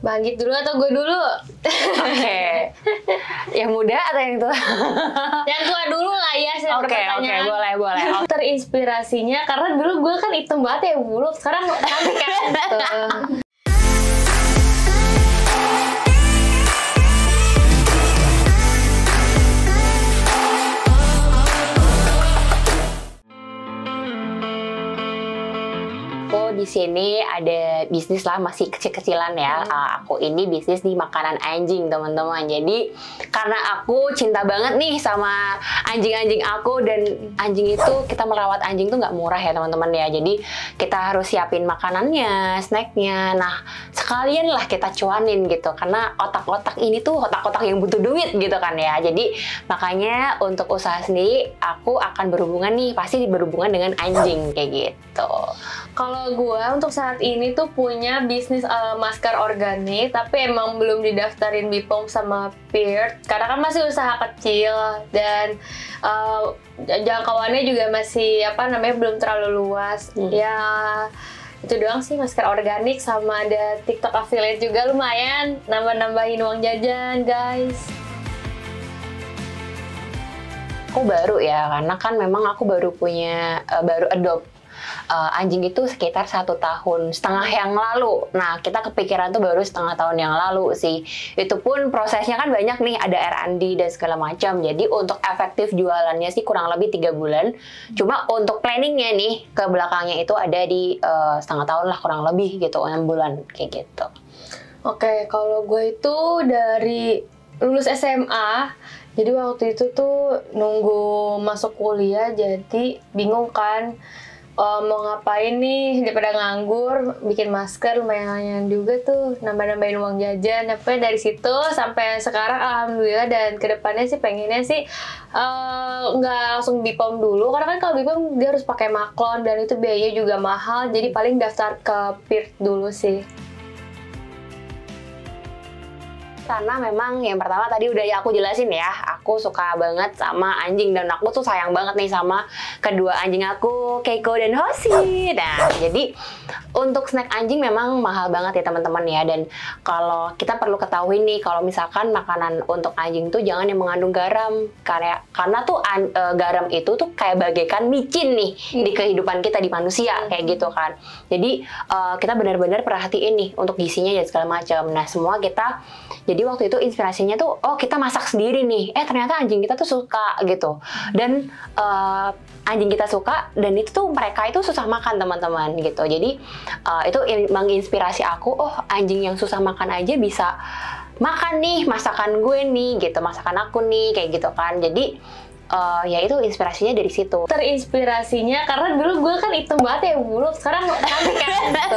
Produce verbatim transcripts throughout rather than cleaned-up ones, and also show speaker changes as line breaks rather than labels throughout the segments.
Bangkit dulu atau gue dulu?
Oke. Okay. Yang muda atau yang tua?
Yang tua dulu lah ya.
Oke, oke, okay, okay, boleh, boleh.
Terinspirasinya karena dulu gue kan hitam banget ya bulu. Sekarang cantik kan? Gitu.
Di sini ada bisnis lah, masih kecil-kecilan ya. Hmm. Uh, aku ini bisnis di makanan anjing, teman-teman. Jadi karena aku cinta banget nih sama anjing-anjing aku, dan anjing itu, kita merawat anjing tuh nggak murah ya teman-teman ya. Jadi kita harus siapin makanannya, snacknya. Nah sekalian lah kita cuanin gitu, karena otak-otak ini tuh otak-otak yang butuh duit gitu kan ya. Jadi makanya untuk usaha sendiri aku akan berhubungan nih, pasti berhubungan dengan anjing kayak gitu.
Kalau gue untuk saat ini tuh punya bisnis uh, masker organik, tapi emang belum didaftarin B P O M sama Peart karena kan masih usaha kecil dan uh, jangkauannya juga masih apa namanya belum terlalu luas. Hmm. Ya itu doang sih, masker organik sama ada TikTok affiliate juga, lumayan nambah-nambahin uang jajan guys.
Aku baru ya, karena kan memang aku baru punya uh, baru adopt Uh, anjing itu sekitar satu tahun setengah yang lalu. Nah kita kepikiran tuh baru setengah tahun yang lalu sih. Itu pun prosesnya kan banyak nih, ada R and D dan segala macam. Jadi untuk efektif jualannya sih kurang lebih tiga bulan. Cuma untuk planningnya nih ke belakangnya itu ada di uh, setengah tahun lah kurang lebih gitu, enam bulan kayak gitu.
Oke, kalau gue itu dari lulus S M A. Jadi waktu itu tuh nunggu masuk kuliah, jadi bingung kan. Uh, mau ngapain nih daripada nganggur, bikin masker lumayan juga tuh, nambah-nambahin uang jajan. Tapi dari situ sampai sekarang alhamdulillah, dan kedepannya sih pengennya sih nggak uh, langsung B P O M dulu, karena kan kalau B P O M dia harus pakai maklon dan itu biayanya juga mahal. Jadi paling daftar ke Peart dulu sih.
Karena memang yang pertama tadi udah ya aku jelasin ya, aku suka banget sama anjing dan aku tuh sayang banget nih sama kedua anjing aku, Keiko dan Hoshi. Nah, jadi untuk snack anjing memang mahal banget ya teman-teman ya, dan kalau kita perlu ketahui nih kalau misalkan makanan untuk anjing tuh jangan yang mengandung garam, karena karena tuh an, e, garam itu tuh kayak bagaikan micin nih hmm. di kehidupan kita di manusia kayak gitu kan. Jadi e, kita benar-benar perhatiin nih untuk gizinya dan segala macam. Nah, semua kita jadi waktu itu inspirasinya tuh, oh kita masak sendiri nih, eh ternyata anjing kita tuh suka gitu, dan uh, anjing kita suka, dan itu tuh mereka itu susah makan teman-teman gitu. Jadi uh, itu menginspirasi aku, oh anjing yang susah makan aja bisa makan nih masakan gue nih gitu, masakan aku nih kayak gitu kan. Jadi uh, ya itu inspirasinya dari situ.
Terinspirasinya karena dulu gue kan hitam banget ya bulu, sekarang cantik kan gitu.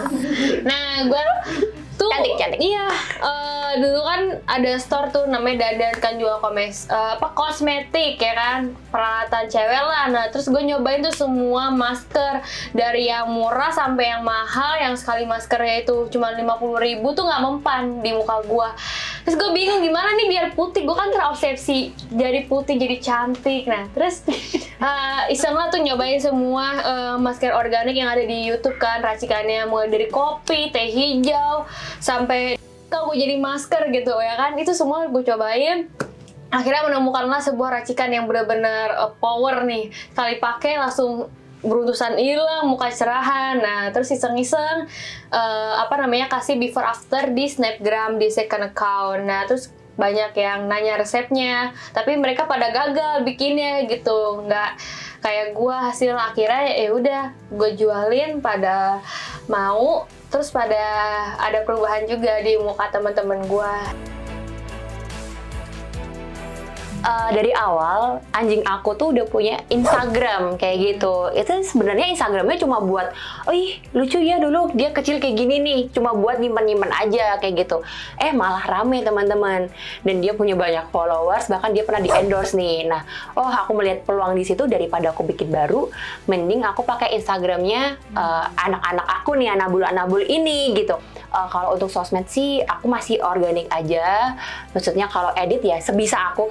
Nah gue tuh
cantik cantik
iya uh, dulu kan ada store tuh namanya Dadan kan, jual komes uh, apa kosmetik ya kan, peralatan cewek lah. Nah terus gue nyobain tuh semua masker dari yang murah sampai yang mahal, yang sekali maskernya itu cuma lima puluh ribu tuh nggak mempan di muka gue. Terus gue bingung gimana nih biar putih, gue kan terobsesi jadi putih jadi cantik. Nah terus uh, iseng lah tuh nyobain semua uh, masker organik yang ada di YouTube kan, racikannya mulai dari kopi, teh hijau sampai kalau gue jadi masker gitu ya kan, itu semua gue cobain. Akhirnya menemukanlah sebuah racikan yang benar-benar uh, power nih, sekali pakai langsung beruntusan hilang, muka cerahan. Nah terus iseng-iseng uh, apa namanya kasih before after di Snapgram, di second account. Nah terus banyak yang nanya resepnya, tapi mereka pada gagal bikinnya gitu, nggak kayak gue hasil. Akhirnya ya udah gue jualin, pada mau, terus pada ada perubahan juga di muka teman-teman gue.
Uh, dari awal anjing aku tuh udah punya Instagram kayak gitu. Itu sebenarnya Instagramnya cuma buat, oh ih lucu ya dulu dia kecil kayak gini nih, cuma buat nyimpen-nyimpen aja kayak gitu. Eh malah rame teman-teman, dan dia punya banyak followers, bahkan dia pernah di endorse nih. Nah, oh aku melihat peluang di situ, daripada aku bikin baru, mending aku pakai Instagramnya uh, anak-anak aku nih, anabul-anabul ini gitu. Uh, kalau untuk sosmed sih aku masih organik aja, maksudnya kalau edit ya sebisa aku, karena aku baru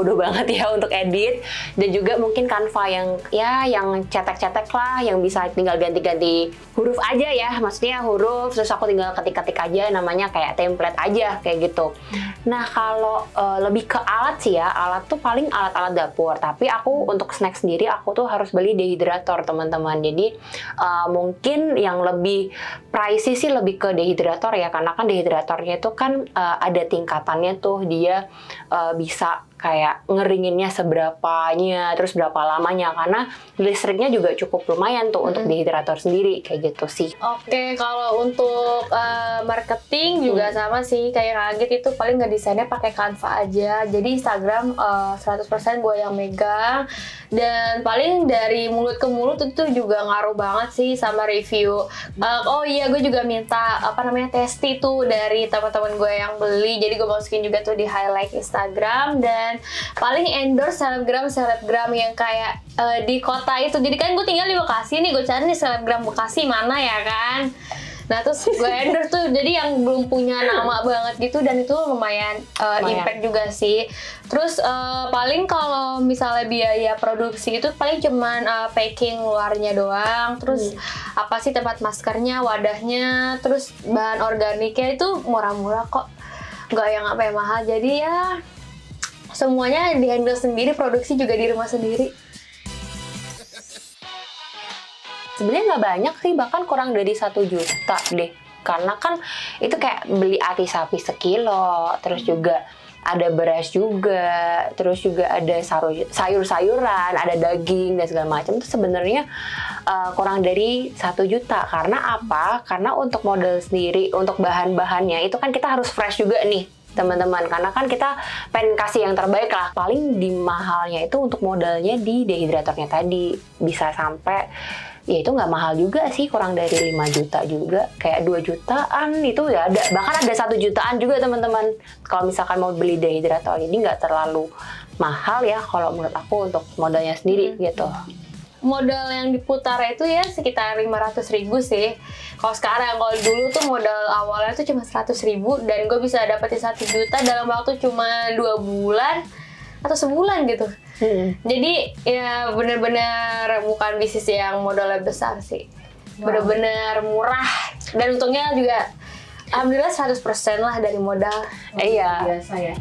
bodoh banget ya untuk edit, dan juga mungkin Canva yang ya yang cetek-cetek lah, yang bisa tinggal ganti-ganti huruf aja ya, maksudnya huruf terus aku tinggal ketik-ketik aja, namanya kayak template aja kayak gitu. Nah kalau uh, lebih ke alat sih ya, alat tuh paling alat-alat dapur, tapi aku untuk snack sendiri aku tuh harus beli dehydrator teman-teman. Jadi uh, mungkin yang lebih pricey sih lebih ke dehydrator ya, karena kan dehydratornya itu kan uh, ada tingkatannya tuh, dia uh, bisa kayak ngeringinnya seberapanya, terus berapa lamanya, karena listriknya juga cukup lumayan tuh mm-hmm. untuk dehydrator sendiri, kayak gitu sih.
Oke, kalau untuk uh, marketing juga hmm. sama sih, kayak Kaget itu paling ngedesainnya pakai Canva aja, jadi Instagram uh, seratus persen gue yang megang, dan paling dari mulut ke mulut itu juga ngaruh banget sih sama review. Uh, oh iya, gue juga minta apa namanya testi tuh dari teman-teman gue yang beli, jadi gue masukin juga tuh di highlight Instagram, dan paling endorse selebgram selebgram yang kayak uh, di kota itu. Jadi kan gue tinggal di Bekasi nih, gue cari nih selebgram Bekasi mana ya kan. Nah terus gue endorse tuh, jadi yang belum punya nama banget gitu, dan itu lumayan, uh, lumayan. impact juga sih. Terus uh, paling kalau misalnya biaya produksi itu paling cuman uh, packing luarnya doang, terus hmm. apa sih tempat maskernya, wadahnya, terus bahan organiknya itu murah-murah kok, nggak yang apa yang mahal. Jadi ya semuanya di-handle sendiri, produksi juga di rumah sendiri.
Sebenarnya nggak banyak sih, bahkan kurang dari satu juta deh. Karena kan itu kayak beli ati sapi sekilo, terus juga ada beras juga, terus juga ada sayur-sayuran, ada daging dan segala macam. Itu sebenarnya uh, kurang dari satu juta. Karena apa? Karena untuk modal sendiri, untuk bahan-bahannya itu kan kita harus fresh juga nih, teman-teman, karena kan kita pengen kasih yang terbaik lah. Paling di mahalnya itu untuk modalnya di dehydratornya tadi bisa sampai, ya itu nggak mahal juga sih, kurang dari lima juta juga, kayak dua jutaan itu ya ada, bahkan ada satu jutaan juga teman-teman kalau misalkan mau beli dehydrator. Jadi nggak terlalu mahal ya kalau menurut aku untuk modalnya sendiri hmm. gitu.
Modal yang diputar itu ya sekitar lima ratus ribu sih. Kalau sekarang, kalau dulu tuh modal awalnya tuh cuma seratus ribu, dan gue bisa dapetin satu juta dalam waktu cuma dua bulan atau sebulan gitu. Hmm. Jadi ya bener-bener bukan bisnis yang modalnya besar sih. Wow. Bener-bener murah, dan untungnya juga alhamdulillah seratus persen lah dari modal.
Eh, iya.
Biasa ya.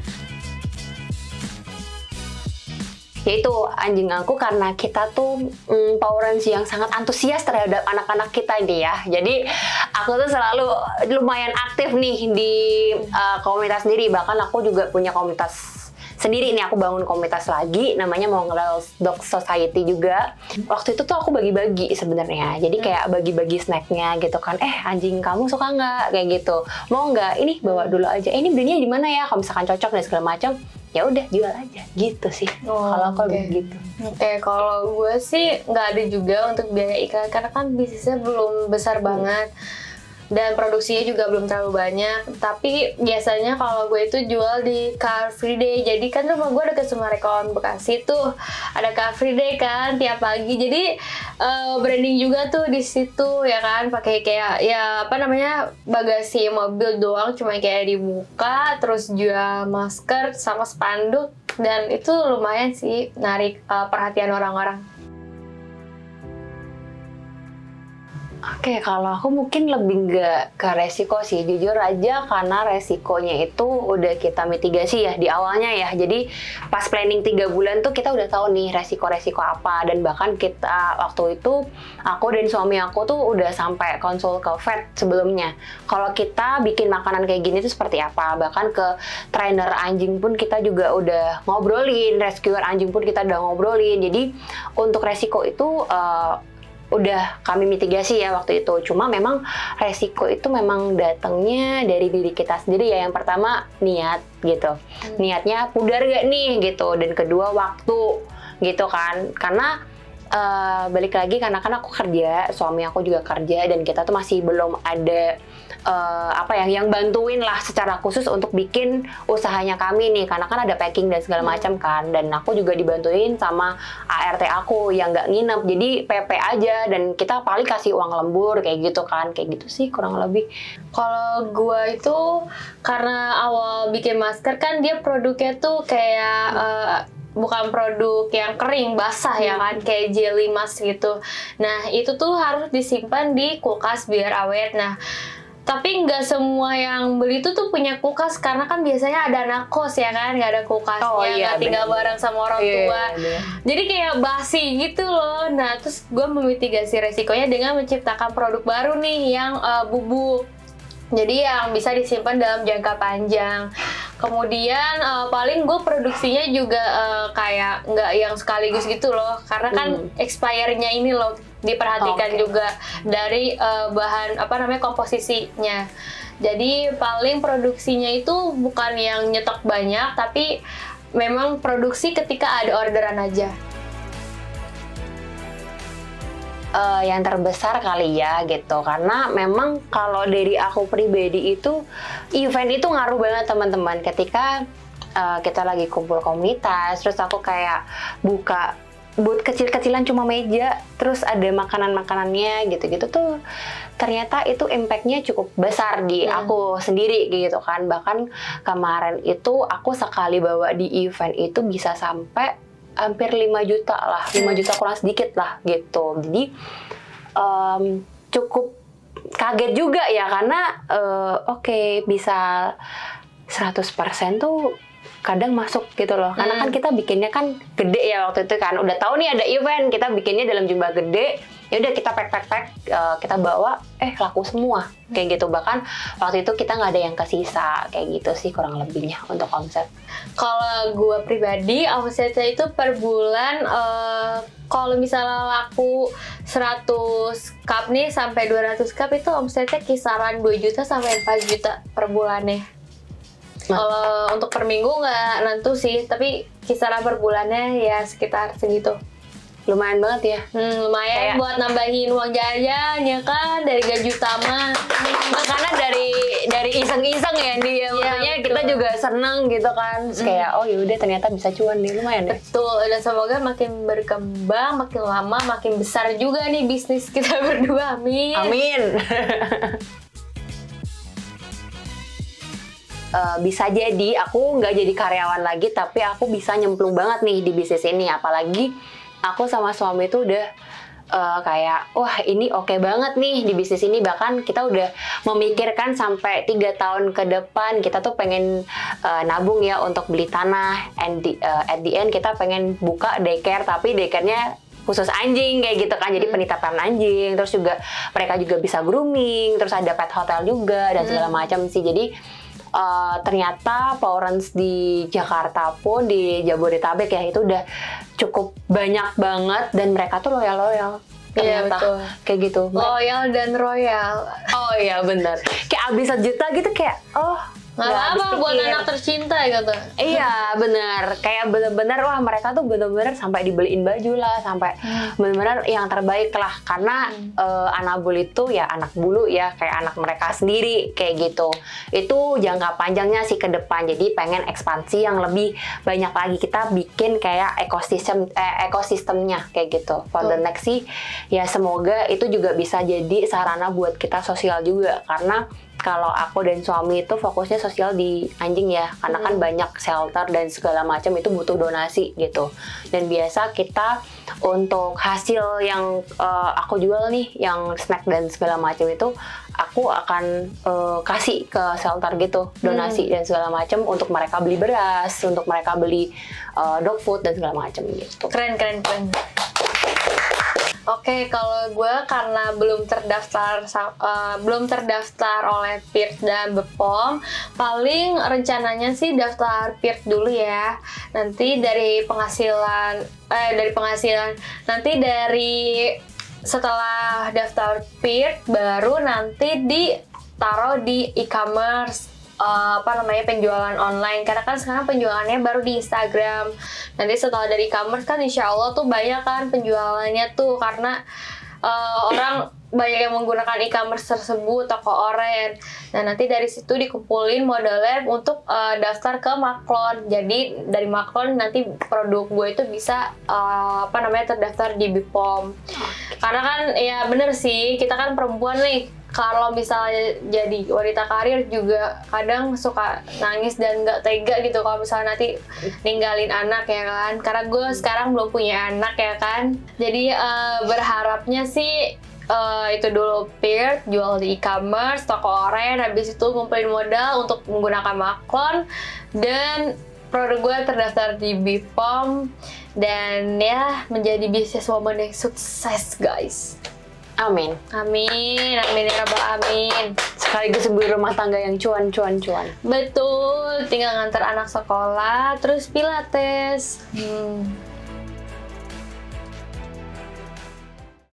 Yaitu anjing aku, karena kita tuh mm, Power Rangers yang sangat antusias terhadap anak-anak kita ini ya. Jadi aku tuh selalu lumayan aktif nih di uh, komunitas sendiri. Bahkan aku juga punya komunitas sendiri nih, aku bangun komunitas lagi namanya Mongrel Dog Society juga. Waktu itu tuh aku bagi-bagi sebenarnya. Jadi kayak bagi-bagi snacknya gitu kan. Eh anjing kamu suka nggak kayak gitu? Mau nggak? Ini bawa dulu aja. Eh, ini belinya di mana ya? Kalau misalkan cocok dan segala macam, ya udah jual aja gitu sih.
Oh,
kalau aku
okay.
gitu.
Oke, okay, kalau gue sih nggak ada juga untuk biaya iklan, karena kan bisnisnya belum besar banget. Dan produksinya juga belum terlalu banyak. Tapi biasanya kalau gue itu jual di Car Free Day. Jadi kan rumah gue dekat Sumarekon Bekasi tuh, ada Car Free Day kan tiap pagi. Jadi uh, branding juga tuh di situ ya kan, pakai kayak ya apa namanya bagasi mobil doang, cuma kayak dibuka, terus jual masker sama spanduk, dan itu lumayan sih narik uh, perhatian orang-orang.
Oke, okay, kalau aku mungkin lebih nggak ke resiko sih, jujur aja, karena resikonya itu udah kita mitigasi ya di awalnya ya. Jadi pas planning tiga bulan tuh kita udah tahu nih resiko-resiko apa, dan bahkan kita waktu itu aku dan suami aku tuh udah sampai konsul ke vet sebelumnya. Kalau kita bikin makanan kayak gini tuh seperti apa, bahkan ke trainer anjing pun kita juga udah ngobrolin, rescuer anjing pun kita udah ngobrolin. Jadi untuk resiko itu uh, udah kami mitigasi ya waktu itu. Cuma memang resiko itu memang datangnya dari diri kita sendiri ya. Yang pertama niat gitu, hmm. niatnya pudar gak nih gitu, dan kedua waktu gitu kan. Karena uh, balik lagi, karena kan aku kerja, suami aku juga kerja, dan kita tuh masih belum ada uh, apa ya yang bantuin lah secara khusus untuk bikin usahanya kami nih, karena kan ada packing dan segala macam kan. Dan aku juga dibantuin sama A R T aku yang nggak nginep, jadi P P aja, dan kita paling kasih uang lembur kayak gitu kan, kayak gitu sih kurang lebih.
Kalau gua itu karena awal bikin masker kan dia produknya tuh kayak uh, bukan produk yang kering basah ya kan, kayak jelly mask gitu. Nah itu tuh harus disimpan di kulkas biar awet. Nah tapi nggak semua yang beli itu tuh punya kulkas, karena kan biasanya ada anak kos ya kan, nggak ada kulkasnya,
Oh,
nggak
iya,
tinggal
bener.
bareng sama orang
Iya,
tua.
iya, iya.
Jadi kayak basi gitu loh. Nah terus gue memitigasi resikonya dengan menciptakan produk baru nih yang uh, bubuk. Jadi yang bisa disimpan dalam jangka panjang. Kemudian uh, paling gue produksinya juga uh, kayak nggak yang sekaligus gitu loh, karena kan
Hmm.
expirednya ini loh diperhatikan
Oke.
juga dari uh, bahan apa namanya komposisinya. Jadi paling produksinya itu bukan yang nyetok banyak, tapi memang produksi ketika ada orderan aja.
Uh, yang terbesar kali ya gitu, karena memang kalau dari aku pribadi itu event itu ngaruh banget teman-teman. Ketika uh, kita lagi kumpul komunitas, terus aku kayak buka booth kecil-kecilan cuma meja, terus ada makanan-makanannya gitu-gitu tuh, ternyata itu impact-nya cukup besar di
Hmm.
aku sendiri gitu kan. Bahkan kemarin itu aku sekali bawa di event itu bisa sampai hampir lima juta lah, lima juta kurang sedikit lah gitu. Jadi um, cukup kaget juga ya, karena uh, oke okay, bisa seratus persen tuh kadang masuk gitu loh. Karena kan
Hmm.
kita bikinnya kan gede ya waktu itu kan. Udah tahu nih ada event, kita bikinnya dalam jumlah gede. Ya udah kita pack pack pack uh, kita bawa, eh laku semua kayak gitu. Bahkan waktu itu kita nggak ada yang kesisa kayak gitu sih kurang lebihnya untuk omset.
Kalau gue pribadi, omsetnya itu per bulan eh, kalau misalnya laku seratus cup nih sampai dua ratus cup itu omsetnya kisaran dua juta sampai empat juta per bulannya.
Nah.
Kalau untuk per minggu nggak nentu sih, tapi kisaran per bulannya ya sekitar segitu.
Lumayan banget ya.
Hmm, lumayan
Kayak-
buat nambahin uang jajan ya kan dari gaji utama.
Nah, karena dari dari iseng-iseng ya dia, maksudnya kita
betul.
juga seneng gitu kan. Terus kayak oh yaudah ternyata bisa cuan nih, lumayan deh.
Betul, dan semoga makin berkembang, makin lama, makin besar juga nih bisnis kita berdua. Amin.
Amin. Eh, bisa jadi aku nggak jadi karyawan lagi, tapi aku bisa nyemplung banget nih di bisnis ini. Apalagi aku sama suami tuh udah eh, kayak wah ini oke banget nih di bisnis ini. Bahkan kita udah memikirkan sampai tiga tahun ke depan kita tuh pengen eh, nabung ya untuk beli tanah. And di, eh, at the end kita pengen buka daycare, tapi daycare-nya khusus anjing kayak gitu kan. Jadi penitipan anjing, terus juga mereka juga bisa grooming, terus ada pet hotel juga dan segala macam sih. Jadi Uh, ternyata Powerance di Jakarta pun di Jabodetabek ya itu udah cukup banyak banget, dan mereka tuh loyal-loyal.
Iya,
Ternyata
betul.
kayak gitu.
Loyal dan royal.
Oh iya bener. Kayak abis sejuta gitu kayak oh
Nggak
nggak habis
apa-apa buat
pikir.
anak tercinta gitu.
Iya bener, kayak bener-bener wah mereka tuh bener-bener sampai dibeliin baju lah, sampai bener-bener yang terbaik lah. Karena eh, anak bulu itu ya anak bulu ya, kayak anak mereka sendiri kayak gitu. Itu jangka panjangnya sih ke depan, jadi pengen ekspansi yang lebih banyak lagi. Kita bikin kayak ekosistem eh, ekosistemnya kayak gitu. For the
Betul.
next sih ya semoga itu juga bisa jadi sarana buat kita sosial juga, karena kalau aku dan suami itu fokusnya sosial di anjing ya, karena kan banyak shelter dan segala macam itu butuh donasi gitu. Dan biasa kita untuk hasil yang eh, aku jual nih, yang snack dan segala macam itu aku akan eh, kasih ke shelter gitu, donasi dan segala macam untuk mereka beli beras, untuk mereka beli eh, dog food dan segala macam gitu.
Keren, keren, keren. Oke, kalau gue karena belum terdaftar sa- eh, belum terdaftar oleh P I R T dan B P O M, paling rencananya sih daftar P I R T dulu ya. Nanti dari penghasilan eh dari penghasilan nanti dari setelah daftar P I R T baru nanti ditaruh di e-commerce. Uh, apa namanya penjualan online, karena kan sekarang penjualannya baru di Instagram. Nanti setelah dari e-commerce kan insya Allah tuh banyak kan penjualannya tuh, karena uh, orang banyak yang menggunakan e-commerce tersebut, toko oren. Nah nanti dari situ dikumpulin modalnya untuk uh, daftar ke Maklon. Jadi dari Maklon nanti produk gue itu bisa uh, apa namanya terdaftar di B P O M. Karena kan ya bener sih, kita kan perempuan nih, kalau misalnya jadi wanita karir juga kadang suka nangis dan nggak tega gitu kalau misalnya nanti ninggalin anak ya kan, karena gue sekarang belum punya anak ya kan. Jadi uh, berharapnya sih Uh, itu dulu Peer, jual di e-commerce, toko oren, habis itu ngumpulin modal untuk menggunakan Maklon, dan produk gue terdaftar di B P O M, dan ya menjadi business woman yang sukses guys.
Amin.
Amin, amin ya rabbal amin.
Sekaligus ibu rumah tangga yang cuan cuan cuan.
Betul, tinggal ngantar anak sekolah, terus pilates. Hmm.